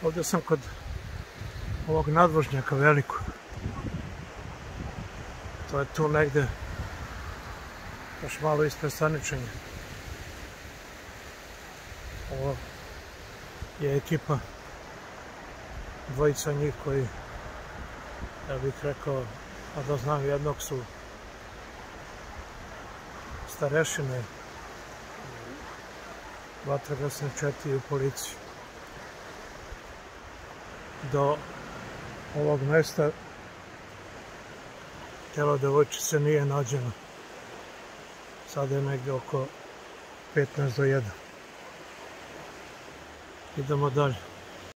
Ovdje sam kod ovog nadvožnjaka velikog. To je tu negde još malo ispred Staničenja. Ovo je ekipa, dvojica njih koji, ja bih rekao, a da znam, jednog su starešine, vatrogasne četiri u policiji. Do ovog mesta telo devojčice nije nađeno. Sada je negdje oko 15 do 1. Idemo dalje.